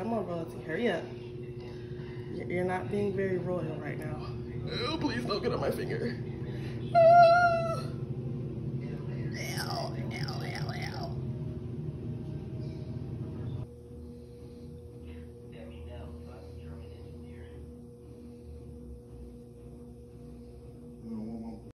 Come on, royalty, hurry up. You're not being very royal right now. Oh, please don't get on my finger.